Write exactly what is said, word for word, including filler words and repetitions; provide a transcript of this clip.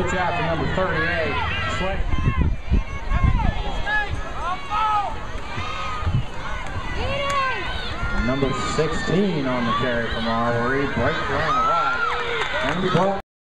switch out to number thirty-eight, Slade. Number sixteen on the carry from Marbury. Break around the right. And we ball